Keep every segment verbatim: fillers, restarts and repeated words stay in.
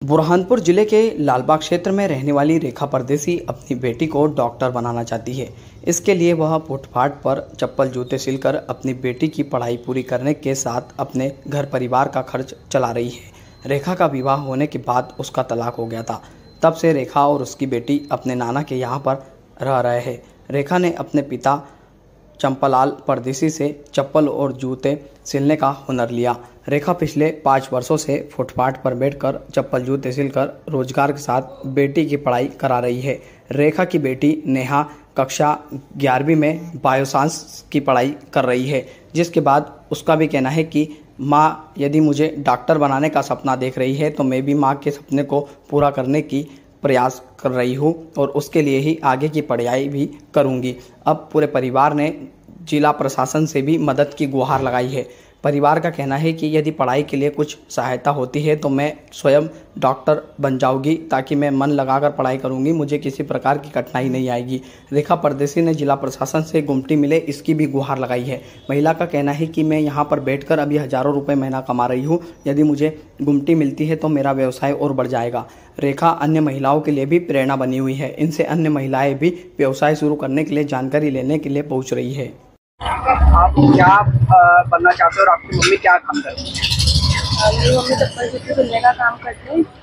बुरहानपुर जिले के लालबाग क्षेत्र में रहने वाली रेखा परदेसी अपनी बेटी को डॉक्टर बनाना चाहती है। इसके लिए वह फुटपाथ पर चप्पल जूते सिलकर अपनी बेटी की पढ़ाई पूरी करने के साथ अपने घर परिवार का खर्च चला रही है। रेखा का विवाह होने के बाद उसका तलाक हो गया था। तब से रेखा और उसकी बेटी अपने नाना के यहाँ पर रह रहे हैं। रेखा ने अपने पिता चंपालाल परदेसी से चप्पल और जूते सिलने का हुनर लिया। रेखा पिछले पाँच वर्षों से फुटपाथ पर बैठकर चप्पल जूते सिलकर रोजगार के साथ बेटी की पढ़ाई करा रही है। रेखा की बेटी नेहा कक्षा ग्यारहवीं में बायोसाइंस की पढ़ाई कर रही है, जिसके बाद उसका भी कहना है कि माँ यदि मुझे डॉक्टर बनाने का सपना देख रही है तो मैं भी माँ के सपने को पूरा करने की प्रयास कर रही हूँ और उसके लिए ही आगे की पढ़ाई भी करूँगी। अब पूरे परिवार ने जिला प्रशासन से भी मदद की गुहार लगाई है। परिवार का कहना है कि यदि पढ़ाई के लिए कुछ सहायता होती है तो मैं स्वयं डॉक्टर बन जाऊंगी, ताकि मैं मन लगाकर पढ़ाई करूंगी, मुझे किसी प्रकार की कठिनाई नहीं आएगी। रेखा परदेसी ने जिला प्रशासन से गुमटी मिले इसकी भी गुहार लगाई है। महिला का कहना है कि मैं यहां पर बैठकर अभी हज़ारों रुपये महीना कमा रही हूं, यदि मुझे गुमटी मिलती है तो मेरा व्यवसाय और बढ़ जाएगा। रेखा अन्य महिलाओं के लिए भी प्रेरणा बनी हुई है। इनसे अन्य महिलाएँ भी व्यवसाय शुरू करने के लिए जानकारी लेने के लिए पहुँच रही है। आप क्या बनना चाहते हो और आपकी मम्मी क्या काम करती है? मेरी मम्मी चप्पल जूते सिलने का काम करती है।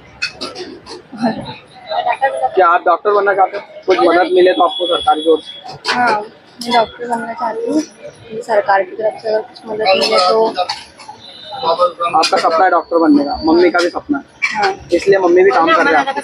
क्या आप डॉक्टर बनना चाहते हो? कुछ मदद मिले तो आपको सरकारी की ओर से? हाँ, मैं डॉक्टर बनना चाहती हूँ। सरकार की तरफ से अगर कुछ मदद मिले तो। आपका सपना है डॉक्टर बनने का, मम्मी का भी सपना है। हाँ। इसलिए मम्मी भी काम कर रही है।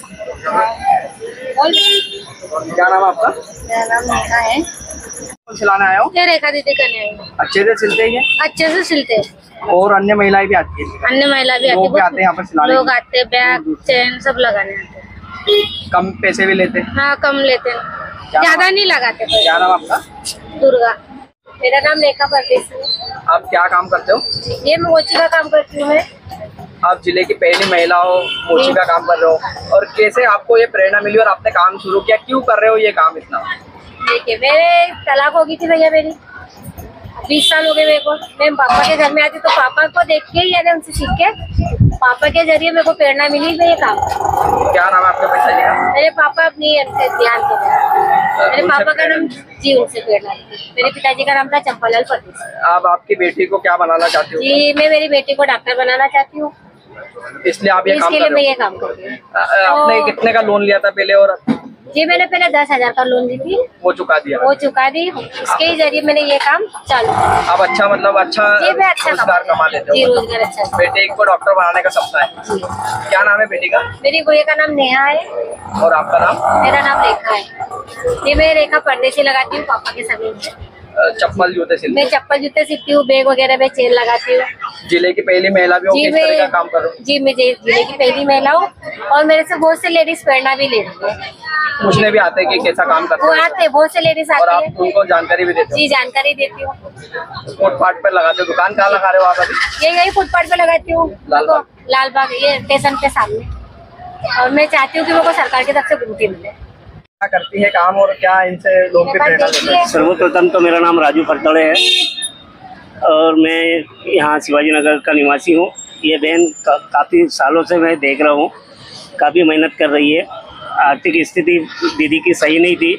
क्या नाम है आपका? मेरा नाम नेहा है। सिलाने आया हो? ये रेखा दीदी करने आई हूँ। अच्छे से सिलते हैं? अच्छे से सिलते हैं। और अन्य महिलाएं भी आती है? अन्य महिला भी आती है। लोग आते हैं यहाँ पर सिलाने? लोग आते हैं, बैग चेन सब लगाने आते हैं। कम पैसे भी लेते हैं? हाँ, कम लेते हैं, ज्यादा नहीं लगाते। क्या नाम आपका? दुर्गा। मेरा नाम रेखा परदेसी है। आप क्या काम करते हो? ये मैं मोची का काम करती हूँ। मैं आप जिले की पहली महिला हो, मोची का काम कर रहे हो, और कैसे आपको ये प्रेरणा मिली और आपने काम शुरू किया? क्यों कर रहे हो ये काम इतना? देखिए, मेरे तलाक हो गई थी भैया, मेरी बीस साल हो गए मेरे को। मैं पापा के घर में आती तो पापा को देख के यानी उनसे सीख के पापा के जरिए मेरे को प्रेरणा मिली मैं ये काम। क्या नाम है आपके पिताजी का? मेरे पापा अपनी ध्यान को मेरे पापा का नाम जी, उनसे प्रेरणा ली। मेरे पिताजी का नाम था चंपालाल परदेसी। आप आपकी बेटी को क्या बनाना चाहती हो? जी, मैं मेरी बेटी को डॉक्टर बनाना चाहती हूँ, इसलिए आप ये काम कर रहे हो? मैं ये काम कर रही हूँ। आपने कितने का लोन लिया था पहले? और जी, मैंने पहले दस हजार का लोन ली थी, वो चुका दिया? वो चुका दी। इसके ही जरिए मैंने ये काम चालू किया। अब अच्छा मतलब अच्छा जी, मैं अच्छा रोजगार कमा लेते हो? जी, रोजगार अच्छा। बेटे को डॉक्टर बनाने का सपना है? जी। क्या नाम है बेटी का? मेरी गुड़िया का नाम नेहा है। और आपका नाम? मेरा नाम रेखा है। ये मैं रेखा परदेसी लगाती हूँ पापा के सभी में। चप्पल जूते सिलती? मैं चप्पल जूते सिलती हूँ, बैग वगैरह में चेन लगाती हूँ। जिले की पहली महिला भी हो, किस तरह का काम करो? जी, मैं जिले की पहली महिला हूँ और मेरे से बहुत से लेडीज प्रेरणा भी लेती है। पूछने भी आते हैं कि कैसा काम करते हैं? वो आते हैं, बहुत से लेडीज आते हैं। आप उनको जानकारी भी देते हो? जी, जानकारी देती हूँ। फुटपाथ पर लगाते हो? दुकान कहाँ लगा रहे हो आप अभी? ये यही फुटपाथ पे लगाती हूँ, लालबाग लालबाग ये स्टेशन के सामने। और मैं चाहती हूँ कि मेरे को सरकार की तरफ से गुमटी मिले। क्या करती है काम और क्या इनसे लोग भी प्रेरणा लेते हैं? सर्वप्रथम तो मेरा नाम राजू फरतड़े है और मैं यहाँ शिवाजी नगर का निवासी हूँ। ये बहन का, काफ़ी सालों से मैं देख रहा हूँ, काफ़ी मेहनत कर रही है। आर्थिक स्थिति दीदी की सही नहीं थी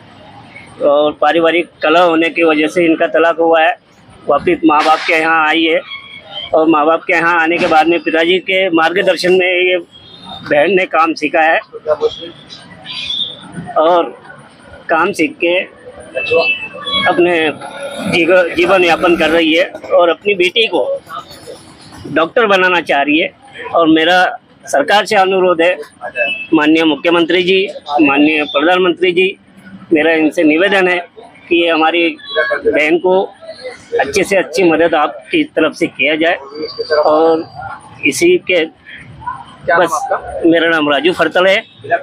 और पारिवारिक कलह होने की वजह से इनका तलाक हुआ है। वापिस माँ बाप के यहाँ आई है और माँ बाप के यहाँ आने के बाद में पिताजी के मार्गदर्शन में ये बहन ने काम सीखा है और काम सीख के अपने जीवन यापन कर रही है और अपनी बेटी को डॉक्टर बनाना चाह रही है। और मेरा सरकार से अनुरोध है, माननीय मुख्यमंत्री जी, माननीय प्रधानमंत्री जी, मेरा इनसे निवेदन है कि ये हमारी बहन को अच्छे से अच्छी मदद आपकी तरफ से किया जाए। और इसी के बस, मेरा नाम राजू फरतड़े है।